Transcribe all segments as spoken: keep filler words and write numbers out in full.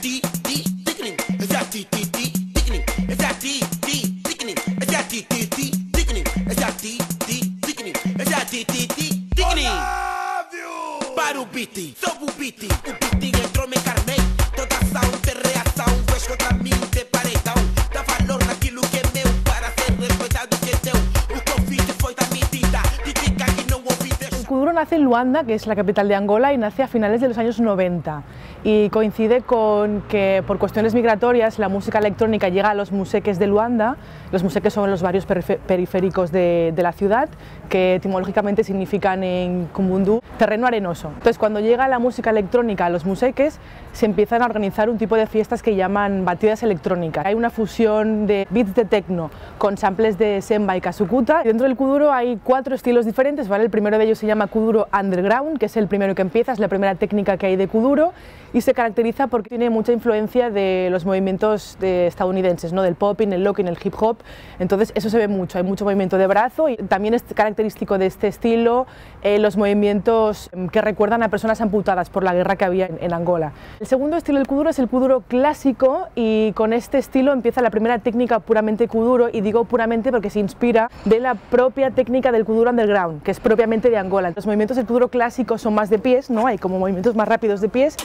D, D, thickening. Is that D, D, D, thickening? Is that D, D, thickening? Is that D, D, D, thickening? Is that D, D, thickening? Is that D, D, D, thickening? Para o beat, sobe o beat, o beat entrou me carnei. Toda ação tem reação, vez contra mim tem paredão. Dá valor naquilo que é meu, para ser respeitado que é teu. O que eu fiz foi da medida, critica que não ouvi. El kuduro nace en Luanda, que es la capital de Angola, y nace a finales de los años noventa. Y coincide con que por cuestiones migratorias la música electrónica llega a los museques de Luanda. Los museques son los barrios periféricos de, de la ciudad, que etimológicamente significan en Kumbundu terreno arenoso. Entonces, cuando llega la música electrónica a los museques, se empiezan a organizar un tipo de fiestas que llaman batidas electrónicas. Hay una fusión de beats de techno con samples de semba y kasukuta. Dentro del kuduro hay cuatro estilos diferentes, ¿vale? El primero de ellos se llama kuduro underground, que es el primero que empieza, es la primera técnica que hay de kuduro, y se caracteriza porque tiene mucha influencia de los movimientos de estadounidenses, ¿no? Del popping, el locking, el hip hop. Entonces eso se ve mucho, hay mucho movimiento de brazo, y también es característico de este estilo eh, los movimientos que recuerdan a personas amputadas por la guerra que había en, en Angola. El segundo estilo del kuduro es el kuduro clásico, y con este estilo empieza la primera técnica puramente kuduro, y digo puramente porque se inspira de la propia técnica del kuduro underground, que es propiamente de Angola. Los movimientos del kuduro clásico son más de pies, ¿no? Hay como movimientos más rápidos de pies.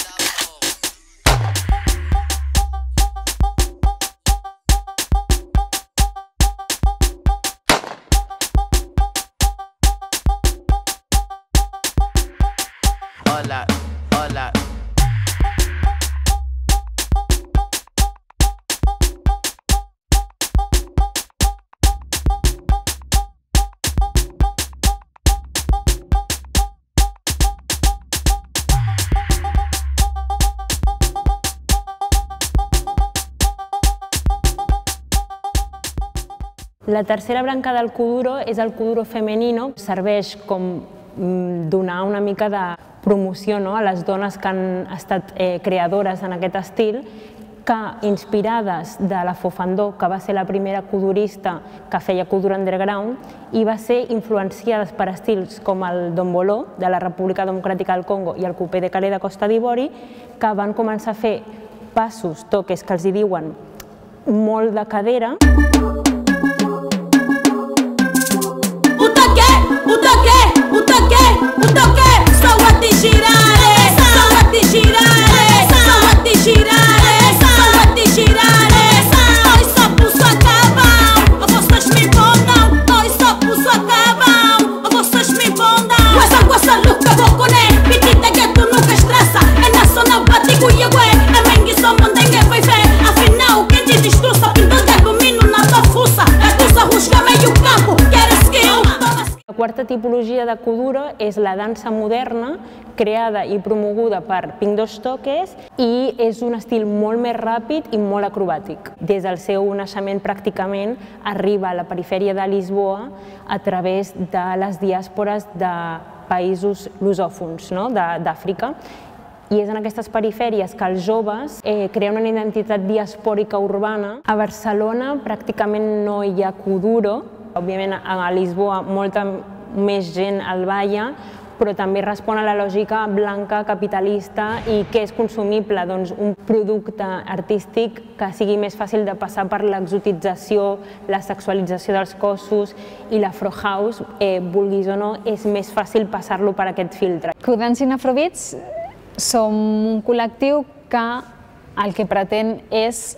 Hola, hola. La tercera branca del kuduro és el kuduro femenino. Serveix com donar una mica de promoció, no?, a les dones que han estat eh, creadores en aquest estil, que, inspirades de la Fofandó, que va ser la primera kudurista que feia kuduro underground, i va ser influenciades per estils com el domboló, de la República Democràtica del Congo, i el coupé de Calais de Costa d'Ivori, que van començar a fer passos, toques, que els hi diuen molt de cadera. La quarta tipologia de kuduro és la dansa moderna, creada i promoguda per Pink Dos Toques, i és un estil molt més ràpid i molt acrobàtic. Des del seu naixement pràcticament arriba a la perifèria de Lisboa a través de les diàspores de països lusòfons, no?, d'Àfrica. I és en aquestes perifèries que els joves eh, creen una identitat diaspòrica urbana. A Barcelona pràcticament no hi ha kuduro. Òbviament a Lisboa molta més gent el balla, però també respon a la lògica blanca, capitalista, i què és consumible? Doncs un producte artístic que sigui més fàcil de passar per l'exotització, la sexualització dels cossos, i l'afro house, eh, vulguis o no, és més fàcil passar-lo per aquest filtre. Dancing Afrobeats som un col·lectiu que el que pretén és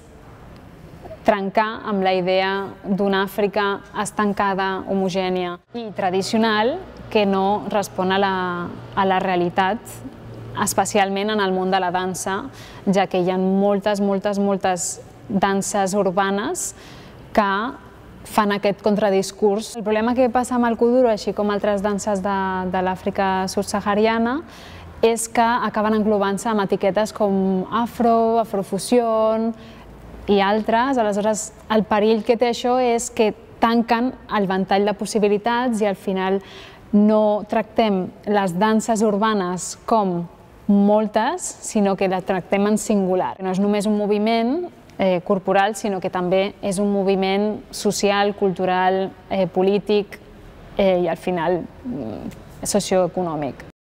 trencar amb la idea d'una Àfrica estancada, homogènia i tradicional, que no respon a la, a la realitat, especialment en el món de la dansa, ja que hi ha moltes, moltes, moltes danses urbanes que fan aquest contradiscurs. El problema que passa amb el kuduro, així com altres danses de, de l'Àfrica subsahariana, és que acaben englobant-se amb etiquetes com afro, afrofusió i altres. Aleshores, el perill que té això és que tanquen el ventall de possibilitats i al final no tractem les danses urbanes com moltes, sinó que les tractem en singular. No és només un moviment eh, corporal, sinó que també és un moviment social, cultural, eh, polític eh, i al final socioeconòmic.